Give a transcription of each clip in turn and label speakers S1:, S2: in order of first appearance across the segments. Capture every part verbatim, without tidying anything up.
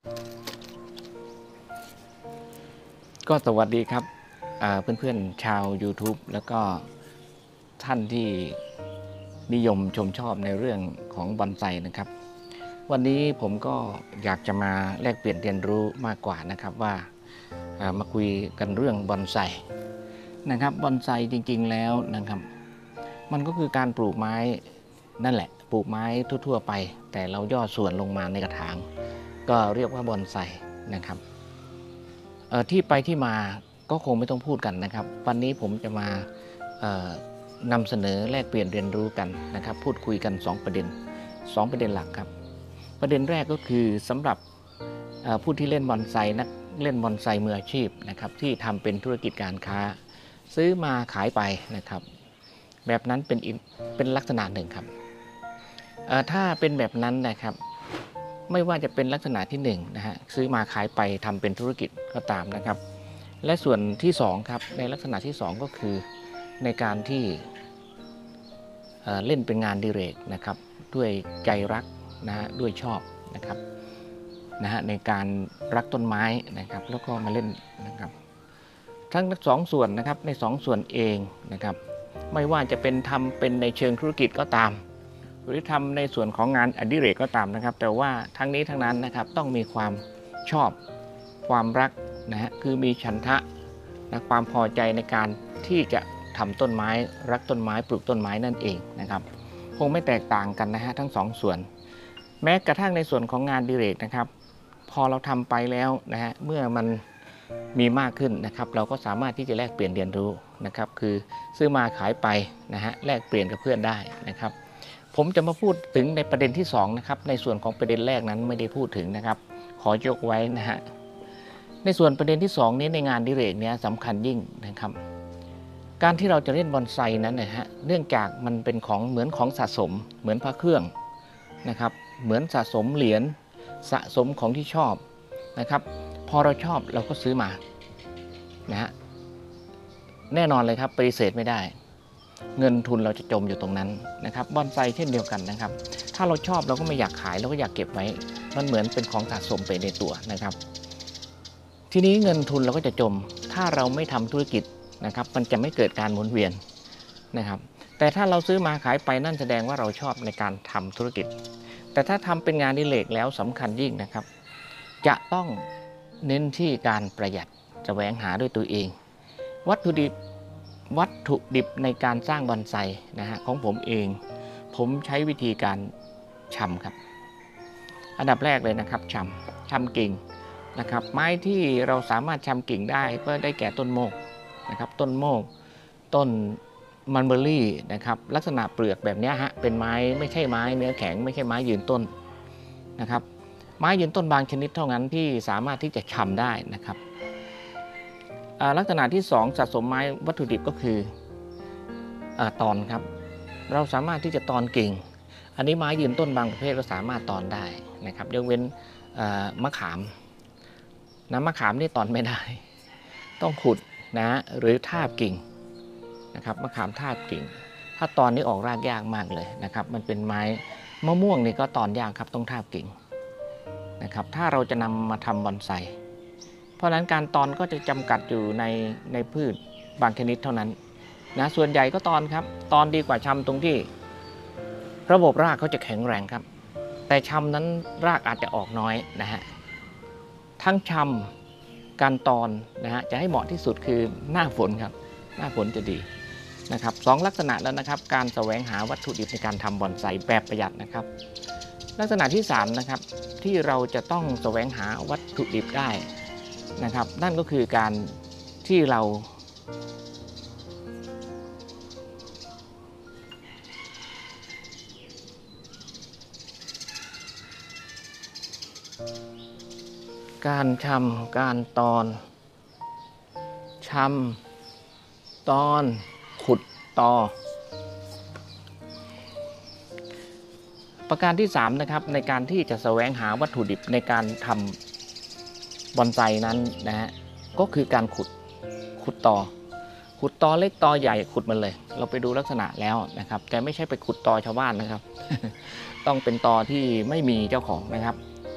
S1: ก็สวัสดีครับเพื่อนๆชาว YouTube แล้วก็ท่านที่นิยมชมชอบในเรื่องของบอนไซนะครับวันนี้ผมก็อยากจะมาแลกเปลี่ยนเรียนรู้มากกว่านะครับว่ามาคุยกันเรื่องบอนไซนะครับบอนไซจริงๆแล้วนะครับมันก็คือการปลูกไม้นั่นแหละปลูกไม้ทั่วๆไปแต่เราย่อส่วนลงมาในกระถางก็เรียกว่าบอนไซนะครับที่ไปที่มาก็คงไม่ต้องพูดกันนะครับวันนี้ผมจะมานำเสนอแลกเปลี่ยนเรียนรู้กันนะครับพูดคุยกันสองประเด็นสองประเด็นหลักครับประเด็นแรกก็คือสำหรับผู้ที่เล่นบอนไซนักเล่นบอนไซมืออาชีพนะครับที่ทำเป็นธุรกิจการค้าซื้อมาขายไปนะครับแบบนั้นเป็นเป็นลักษณะหนึ่งครับถ้าเป็นแบบนั้นนะครับไม่ว่าจะเป็นลักษณะที่หนึ่งนะฮะซื้อมาขายไปทำเป็นธุรกิจก็ตามนะครับและส่วนที่สองครับในลักษณะที่สองก็คือในการที่เอ่อเล่นเป็นงานดิเรกนะครับด้วยใจรักนะฮะด้วยชอบนะครับนะฮะในการรักต้นไม้นะครับแล้วก็มาเล่นนะครับทั้งสองส่วนนะครับในสองส่วนเองนะครับไม่ว่าจะเป็นทำเป็นในเชิงธุรกิจก็ตามหรือทำในส่วนของงานอดิเรกก็ตามนะครับแต่ว่าทั้งนี้ทั้งนั้นนะครับต้องมีความชอบความรักนะฮะคือมีฉันทะนะความพอใจในการที่จะทำต้นไม้รักต้นไม้ปลูกต้นไม้นั่นเองนะครับคงไม่แตกต่างกันนะฮะทั้งสองส่วนแม้กระทั่งในส่วนของงานอดิเรกนะครับพอเราทำไปแล้วนะฮะเมื่อมันมีมากขึ้นนะครับเราก็สามารถที่จะแลกเปลี่ยนเรียนรู้นะครับคือซื้อมาขายไปนะฮะแลกเปลี่ยนกับเพื่อนได้นะครับผมจะมาพูดถึงในประเด็นที่สองนะครับในส่วนของประเด็นแรกนั้นไม่ได้พูดถึงนะครับขอยกไว้นะฮะในส่วนประเด็นที่สองนี้ในงานอดิเรกเนี้ยสำคัญยิ่งนะครับการที่เราจะเล่นบอนไซนั้นนะฮะเนื่องจากมันเป็นของเหมือนของสะสมเหมือนพระเครื่องนะครับเหมือนสะสมเหรียญสะสมของที่ชอบนะครับพอเราชอบเราก็ซื้อมานะฮะแน่นอนเลยครับปฏิเสธไม่ได้เงินทุนเราจะจมอยู่ตรงนั้นนะครับบอนไซเช่นเดียวกันนะครับถ้าเราชอบเราก็ไม่อยากขายเราก็อยากเก็บไว้มันเหมือนเป็นของสะสมไปในตัวนะครับทีนี้เงินทุนเราก็จะจมถ้าเราไม่ทำธุรกิจนะครับมันจะไม่เกิดการหมุนเวียนนะครับแต่ถ้าเราซื้อมาขายไปนั่นแสดงว่าเราชอบในการทำธุรกิจแต่ถ้าทำเป็นงานอดิเรกแล้วสำคัญยิ่งนะครับจะต้องเน้นที่การประหยัดแสวงหาด้วยตัวเองวัตถุดิบวัตถุดิบในการสร้างบอนไซนะฮะของผมเองผมใช้วิธีการชำครับอันดับแรกเลยนะครับชำชำกิ่งนะครับไม้ที่เราสามารถชำกิ่งได้ก็ได้แก่ต้นโมกนะครับต้นโมกต้นมันเบอรี่นะครับลักษณะเปลือกแบบนี้ฮะเป็นไม้ไม่ใช่ไม้เนื้อแข็งไม่ใช่ไม้ยืนต้นนะครับไม้ยืนต้นบางชนิดเท่านั้นที่สามารถที่จะชำได้นะครับลักษณะที่สองสะสมไม้วัตถุดิบก็คือตอนครับเราสามารถที่จะตอนกิ่งอันนี้ไม้ยืนต้นบางประเภทเราสามารถตอนได้นะครับยกเว้นมะขามน้ำมะขามนี่ตอนไม่ได้ต้องขุดนะหรือทาบกิ่งนะครับมะขามทาบกิ่งถ้าตอนนี้ออกรากยากมากเลยนะครับมันเป็นไม้มะม่วงนี่ก็ตอนยากครับต้องทาบกิ่งนะครับถ้าเราจะนำมาทำบอนไซเพราะฉะนั้นการตอนก็จะจำกัดอยู่ในในพืชบางชนิดเท่านั้นนะส่วนใหญ่ก็ตอนครับตอนดีกว่าชำตรงที่ระบบรากเขาจะแข็งแรงครับแต่ชำนั้นรากอาจจะออกน้อยนะฮะทั้งชำการตอนนะฮะจะให้เหมาะที่สุดคือหน้าฝนครับหน้าฝนจะดีนะครับสองลักษณะแล้วนะครับการแสวงหาวัตถุดิบในการทำบอนไซแบบประหยัดนะครับลักษณะที่สามนะครับที่เราจะต้องแสวงหาวัตถุดิบได้นะครับนั่นก็คือการที่เราการชำการตอนชำตอนขุดตอประการที่สามนะครับในการที่จะแสวงหาวัตถุดิบในการทำบอนไซนั้นนะฮะก็คือการขุดขุดตอขุดตอเล็กตอใหญ่ขุดมันเลยเราไปดูลักษณะแล้วนะครับแต่ไม่ใช่ไปขุดตอชาวบ้านนะครับ ต้องเป็นตอที่ไม่มีเจ้าของนะครับ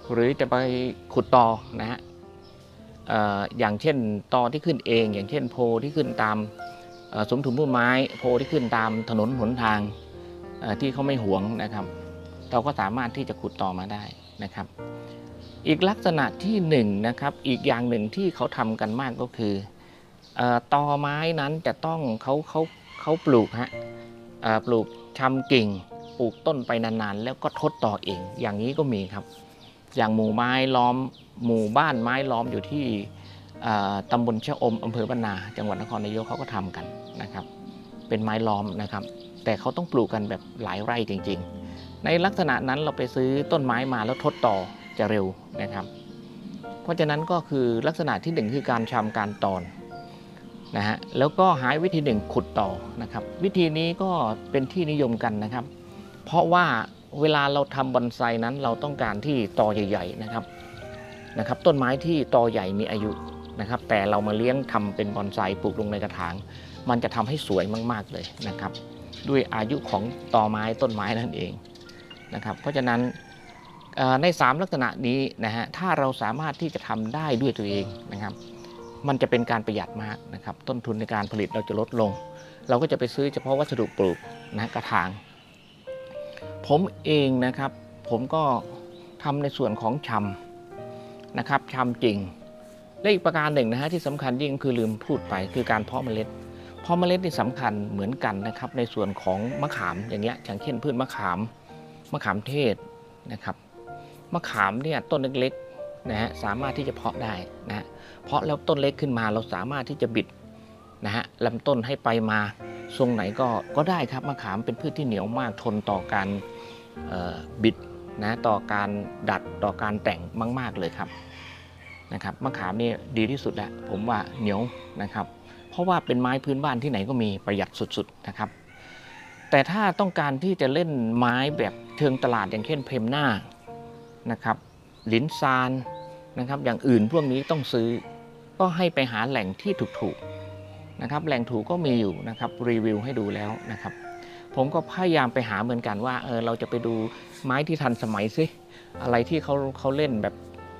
S1: หรือจะไปขุดตอนะฮะ เอ่อ อย่างเช่นตอที่ขึ้นเองอย่างเช่นโพที่ขึ้นตามสมถุนพุ่มไม้โพที่ขึ้นตามถนนหนทางที่เขาไม่หวงนะครับเราก็สามารถที่จะขุดตอมาได้นะครับอีกลักษณะที่หนึ่งนะครับอีกอย่างหนึ่งที่เขาทำกันมากก็คือตอไม้นั้นจะต้องเขาเขาเขาปลูกฮะปลูกชำกิ่งปลูกต้นไปนานๆแล้วก็ทดต่อเองอย่างนี้ก็มีครับอย่างหมู่ไม้ล้อมหมู่บ้านไม้ล้อมอยู่ที่ตำบลชะอมอำเภอบ้านนาจังหวัดนครนายกเขาก็ทำกันนะครับเป็นไม้ล้อมนะครับแต่เขาต้องปลูกกันแบบหลายไร่จริงๆในลักษณะนั้นเราไปซื้อต้นไม้มาแล้วทดต่อจะเร็วนะครับเพราะฉะนั้นก็คือลักษณะที่หนึ่งคือการชำการตอนนะฮะแล้วก็หาวิธีหนึ่งขุดต่อนะครับวิธีนี้ก็เป็นที่นิยมกันนะครับเพราะว่าเวลาเราทำบอนไซนั้นเราต้องการที่ตอใหญ่ๆนะครับนะครับต้นไม้ที่ตอใหญ่มีอายุนะครับแต่เรามาเลี้ยงทำเป็นบอนไซปลูกลงในกระถางมันจะทำให้สวยมากๆเลยนะครับด้วยอายุของตอไม้ต้นไม้นั่นเองนะครับเพราะฉะนั้นในสามลักษณะนี้นะฮะถ้าเราสามารถที่จะทำได้ด้วยตัวเองนะครับมันจะเป็นการประหยัดมากนะครับต้นทุนในการผลิตเราจะลดลงเราก็จะไปซื้อเฉพาะวัสดุปลูกนะกระถางผมเองนะครับผมก็ทำในส่วนของชำนะครับชำจริงและอีกประการหนึ่งนะฮะที่สำคัญยิ่งคือลืมพูดไปคือการเพาะเมล็ดเพาะเมล็ดนี่สำคัญเหมือนกันนะครับในส่วนของมะขามอย่างเงี้ยอย่างเช่นพืชมะขามมะขามเทศนะครับมะขามเนี่ยต้นเล็กๆนะฮะสามารถที่จะเพาะได้นะฮะเพาะแล้วต้นเล็กขึ้นมาเราสามารถที่จะบิดนะฮะลำต้นให้ไปมาทรงไหนก็ก็ได้ครับมะขามเป็นพืชที่เหนียวมากทนต่อการบิดนะต่อการดัดต่อการแต่งมากๆเลยครับนะครับมะขามนี่ดีที่สุดแล้วผมว่าเหนียวนะครับเพราะว่าเป็นไม้พื้นบ้านที่ไหนก็มีประหยัดสุดๆนะครับแต่ถ้าต้องการที่จะเล่นไม้แบบเชิงตลาดอย่างเช่นเพมหน้านะครับลิ้นซานนะครับอย่างอื่นพวกนี้ต้องซื้อก็ให้ไปหาแหล่งที่ถูกๆนะครับแหล่งถูกก็มีอยู่นะครับรีวิวให้ดูแล้วนะครับผมก็พยายามไปหาเหมือนกันว่าเออเราจะไปดูไม้ที่ทันสมัยซิอะไรที่เขาเขาเล่นแบบ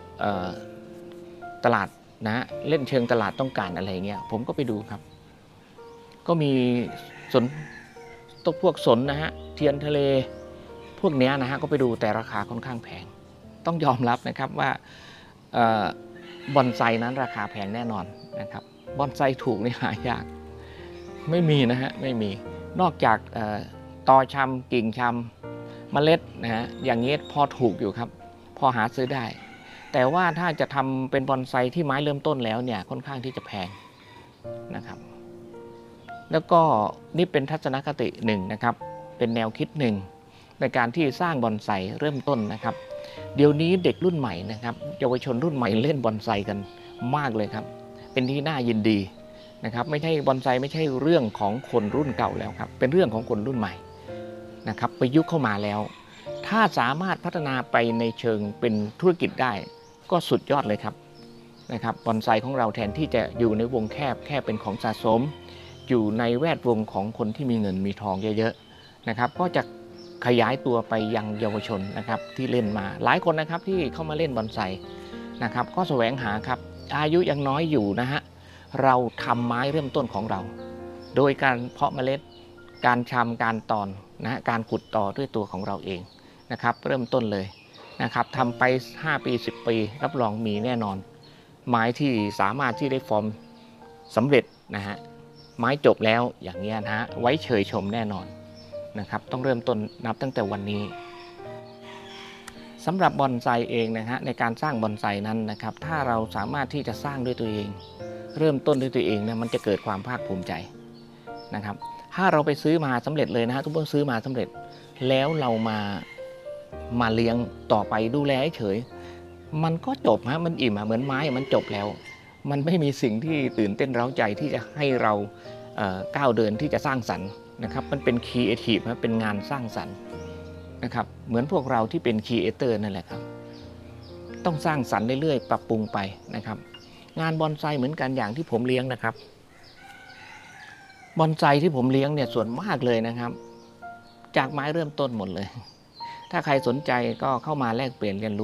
S1: ตลาดนะเล่นเชิงตลาดต้องการอะไรเงี้ยผมก็ไปดูครับก็มีสนตกพวกสนนะฮะเทียนทะเลพวกนี้นะฮะก็ไปดูแต่ราคาค่อนข้างแพงต้องยอมรับนะครับว่าบอนไซนั้นราคาแพงแน่นอนนะครับบอนไซถูกนี่หายากไม่มีนะฮะไม่มีนอกจากตอชำกิ่งชำเมล็ดนะฮะอย่างนี้พอถูกอยู่ครับพอหาซื้อได้แต่ว่าถ้าจะทำเป็นบอนไซที่ไม้เริ่มต้นแล้วเนี่ยค่อนข้างที่จะแพงนะครับแล้วก็นี่เป็นทัศนคติหนึ่งนะครับเป็นแนวคิดหนึ่งในการที่สร้างบอนไซเริ่มต้นนะครับเดี๋ยวนี้เด็กรุ่นใหม่นะครับเยาวชนรุ่นใหม่เล่นบอนไซกันมากเลยครับเป็นที่น่ายินดีนะครับไม่ใช่บอนไซไม่ใช่เรื่องของคนรุ่นเก่าแล้วครับเป็นเรื่องของคนรุ่นใหม่นะครับประยุกต์เข้ามาแล้วถ้าสามารถพัฒนาไปในเชิงเป็นธุรกิจได้ก็สุดยอดเลยครับนะครับบอนไซของเราแทนที่จะอยู่ในวงแคบแค่เป็นของสะสมอยู่ในแวดวงของคนที่มีเงินมีทองเยอะๆนะครับก็จะขยายตัวไปยังเยาวชนนะครับที่เล่นมาหลายคนนะครับที่เข้ามาเล่นบอนไซนะครับก็แสวงหาครับอายุยังน้อยอยู่นะฮะเราทำไม้เริ่มต้นของเราโดยการเพาะเมล็ดการชำการตอนนะการขุดต่อด้วยตัวของเราเองนะครับเริ่มต้นเลยนะครับทำไปห้าปีสิบปีรับรองมีแน่นอนไม้ที่สามารถที่ได้ฟอร์มสำเร็จนะฮะไม้จบแล้วอย่างเงี้ยนะฮะไว้เชยชมแน่นอนนะครับต้องเริ่มต้นนับตั้งแต่วันนี้สำหรับบอนไซเองนะฮะในการสร้างบอนไซนั้นนะครับถ้าเราสามารถที่จะสร้างด้วยตัวเองเริ่มต้นด้วยตัวเองนะมันจะเกิดความภาคภูมิใจนะครับถ้าเราไปซื้อมาสำเร็จเลยนะฮะทุกคนซื้อมาสำเร็จแล้วเรามามาเลี้ยงต่อไปดูแลเฉยมันก็จบฮะมันอิ่มเหมือนไม้มันจบแล้วมันไม่มีสิ่งที่ตื่นเต้นเร้าใจที่จะให้เราก้าวเดินที่จะสร้างสรรค์นะครับมันเป็นครีเอทีฟนะเป็นงานสร้างสรรค์นะครับเหมือนพวกเราที่เป็นครีเอเตอร์นั่นแหละครับต้องสร้างสรรค์เรื่อยๆปรับปรุงไปนะครับงานบอนไซเหมือนกันอย่างที่ผมเลี้ยงนะครับบอนไซที่ผมเลี้ยงเนี่ยส่วนมากเลยนะครับจากไม้เริ่มต้นหมดเลยถ้าใครสนใจก็เข้ามาแลกเปลี่ยนเรียนรู้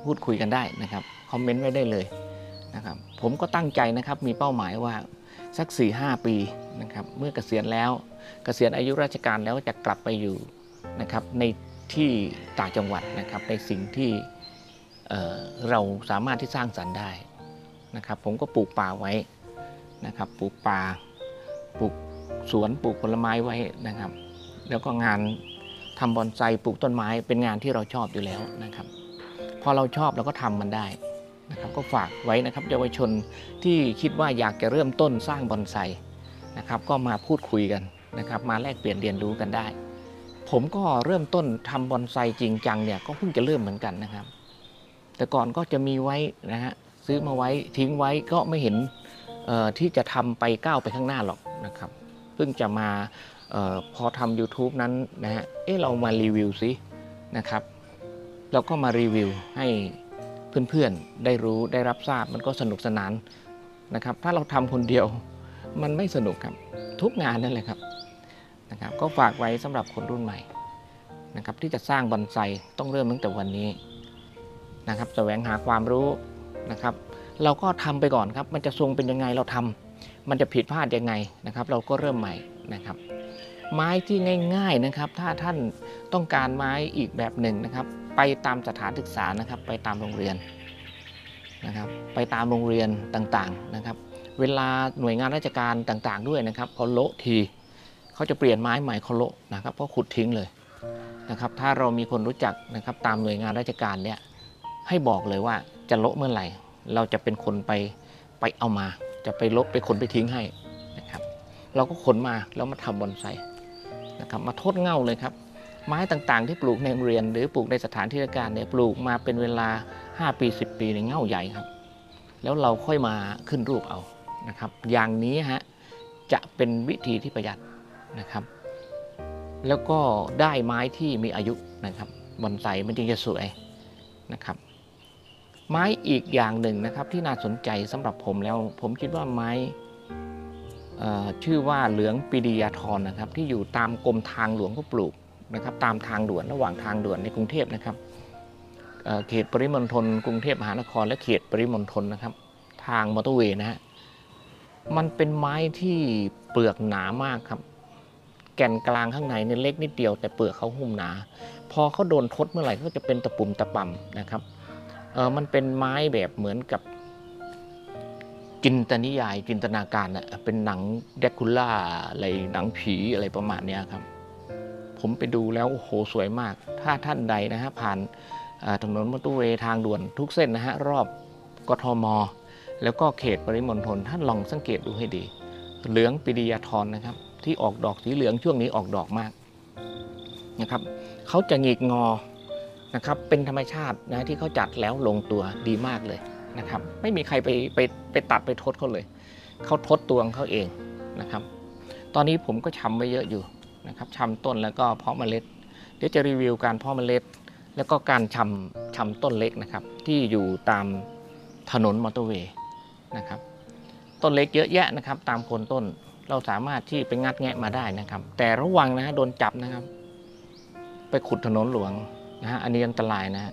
S1: พูดคุยกันได้นะครับคอมเมนต์ไว้ได้เลยนะครับผมก็ตั้งใจนะครับมีเป้าหมายว่าสัก สี่ห้า ปีนะครับเมื่อเกษียณแล้วเกษียณอายุราชการแล้วจะกลับไปอยู่นะครับในที่ต่างจังหวัดนะครับในสิ่งที่เอ่อเราสามารถที่สร้างสรรค์ได้นะครับผมก็ปลูกป่าไว้นะครับปลูกป่าปลูกสวนปลูกผลไม้ไว้นะครับแล้วก็งานทำบอนไซปลูกต้นไม้เป็นงานที่เราชอบอยู่แล้วนะครับพอเราชอบเราก็ทำมันได้นะครับก็ฝากไว้นะครับเยาวชนที่คิดว่าอยากจะเริ่มต้นสร้างบอนไซนะครับก็มาพูดคุยกันนะครับมาแลกเปลี่ยนเรียนรู้กันได้ผมก็เริ่มต้นทำบอนไซจริงจังเนี่ยก็เพิ่งจะเริ่มเหมือนกันนะครับแต่ก่อนก็จะมีไว้นะฮะซื้อมาไว้ทิ้งไว้ก็ไม่เห็นที่จะทำไปก้าวไปข้างหน้าหรอกนะครับเพิ่งจะมาออพอทำ YouTube นั้นนะฮะเอ๊ะเรามารีวิวซินะครับเราก็มารีวิวให้เพื่อนๆได้รู้ได้รับทราบมันก็สนุกสนานนะครับถ้าเราทำคนเดียวมันไม่สนุกครับทุกงานนั่นแหละครับนะครับก็ฝากไว้สำหรับคนรุ่นใหม่นะครับที่จะสร้างบอนไซต้องเริ่มตั้งแต่วันนี้นะครับแสวงหาความรู้นะครับเราก็ทำไปก่อนครับมันจะทรงเป็นยังไงเราทำมันจะผิดพลาดยังไงนะครับเราก็เริ่มใหม่นะครับไม้ที่ง่ายๆนะครับถ้าท่านต้องการไม้อีกแบบหนึ่งนะครับไปตามสถานศึกษานะครับไปตามโรงเรียนนะครับไปตามโรงเรียนต่างๆนะครับเวลาหน่วยงานราชการต่างๆด้วยนะครับพอโละทีเขาจะเปลี่ยนไม้ใหม่เขาโละนะครับเพราะขุดทิ้งเลยนะครับถ้าเรามีคนรู้จักนะครับตามหน่วยงานราชการเนี่ยให้บอกเลยว่าจะโละเมื่อไหร่เราจะเป็นคนไปไปเอามาจะไปลบไปขนไปทิ้งให้นะครับเราก็ขนมาแล้วมาทำบอนไซนะครับมาทดเง่าเลยครับไม้ต่างๆที่ปลูกในโรงเรียนหรือปลูกในสถานที่ราชการเนี่ยปลูกมาเป็นเวลาห้าปีสิบปีในเง่าใหญ่ครับแล้วเราค่อยมาขึ้นรูปเอานะครับอย่างนี้ฮะจะเป็นวิธีที่ประหยัดนะครับแล้วก็ได้ไม้ที่มีอายุนะครับบอนไซมันจึงจะสวยนะครับไม้อีกอย่างหนึ่งนะครับที่น่าสนใจสำหรับผมแล้วผมคิดว่าไม้ชื่อว่าเหลืองปิดียาธรนะครับที่อยู่ตามกรมทางหลวงก็ปลูกนะครับตามทางด่วนระหว่างทางด่วนในกรุงเทพนะครับเขตปริมณฑลกรุงเทพมหานครและเขตปริมณฑลนะครับทางมอเตอร์เวย์นะฮะมันเป็นไม้ที่เปลือกหนามากครับแก่นกลางข้างในเนี่ยเล็กนิดเดียวแต่เปลือกเขาหุ้มหนาพอเขาโดนทดเมื่อไหร่ก็จะเป็นตะปุ่มตะป่ำนะครับเออมันเป็นไม้แบบเหมือนกับจินตนิยายจินตนาการอะเป็นหนังแดร็กคูล่าอะไรหนังผีอะไรประมาณนี้ครับผมไปดูแล้วโอ้โหสวยมากถ้าท่านใดนะฮะผ่านถนนมอเตอร์เวย์ทางด่วนทุกเส้นนะฮะรอบกทมแล้วก็เขตปริมณฑลท่านลองสังเกตดูให้ดีเหลืองปิดียาธรนะครับที่ออกดอกสีเหลืองช่วงนี้ออกดอกมากนะครับเขาจะหงิกงอนะครับเป็นธรรมชาตินะที่เขาจัดแล้วลงตัวดีมากเลยนะครับไม่มีใครไปไปไปตัดไปทดเขาเลยเขาทดตัวของเขาเองนะครับตอนนี้ผมก็ชำไว้เยอะอยู่นะครับชำต้นแล้วก็เพาะเมล็ดเดี๋ยวจะรีวิวการเพาะเมล็ดแล้วก็การชำชำต้นเล็กนะครับที่อยู่ตามถนนมอเตอร์เวย์นะครับต้นเล็กเยอะแยะนะครับตามโคนต้นเราสามารถที่ไปงัดแงะมาได้นะครับแต่ระวังนะฮะโดนจับนะครับไปขุดถนนหลวงนะฮะอันนี้อันตรายนะฮะ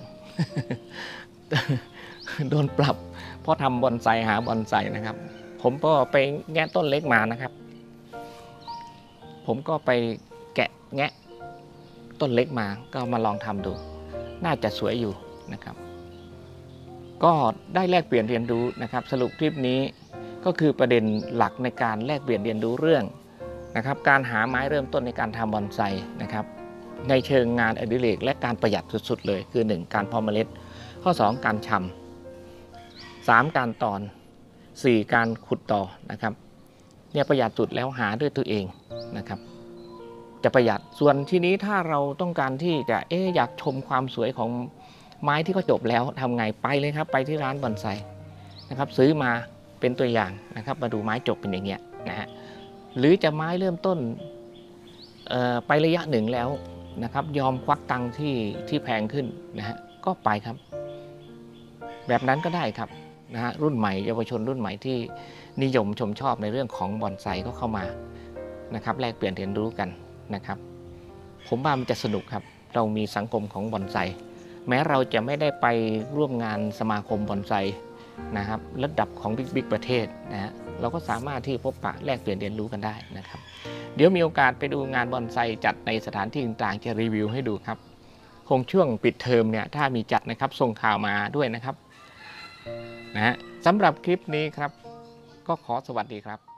S1: โดนปรับเพราะทำบอนไซหาบอนไซนะครับผมก็ไปแงะต้นเล็กมานะครับผมก็ไปแกะแงะต้นเล็กมาก็มาลองทำดูน่าจะสวยอยู่นะครับก็ได้แลกเปลี่ยนเรียนรู้นะครับสรุปคลิปนี้ก็คือประเด็นหลักในการแลกเปลี่ยนเรียนรู้เรื่องนะครับการหาไม้เริ่มต้นในการทำบอนไซนะครับในเชิงงานอดิเรกและการประหยัดสุดๆเลยคือหนึ่งการเพาะเมล็ดข้อสองการชำสามการตอนสี่การขุดต่อนะครับเนี่ยประหยัดสุดแล้วหาด้วยตัวเองนะครับจะประหยัดส่วนที่นี้ถ้าเราต้องการที่จะเอ๊ะอยากชมความสวยของไม้ที่เขาจบแล้วทำไงไปเลยครับไปที่ร้านบอนไซนะครับซื้อมาเป็นตัวอย่างนะครับมาดูไม้จบเป็นอย่างเงี้ยนะฮะหรือจะไม้เริ่มต้นไประยะหนึ่งแล้วนะครับยอมควักตังค์ที่ที่แพงขึ้นนะฮะก็ไปครับแบบนั้นก็ได้ครับนะฮะรุ่นใหม่เยาวชนรุ่นใหม่ที่นิยมชมชอบในเรื่องของบอนไซก็เข้ามานะครับแลกเปลี่ยนเรียนรู้กันนะครับผมว่ามันจะสนุกครับเรามีสังคมของบอนไซแม้เราจะไม่ได้ไปร่วมงานสมาคมบอนไซนะครับระดับของบิ๊กๆประเทศนะฮะเราก็สามารถที่พบปะแลกเปลี่ยนเรียนรู้กันได้นะครับเดี๋ยวมีโอกาสไปดูงานบอนไซจัดในสถานที่ต่างๆจะรีวิวให้ดูครับคงช่วงปิดเทอมเนี่ยถ้ามีจัดนะครับส่งข่าวมาด้วยนะครับนะฮะสำหรับคลิปนี้ครับก็ขอสวัสดีครับ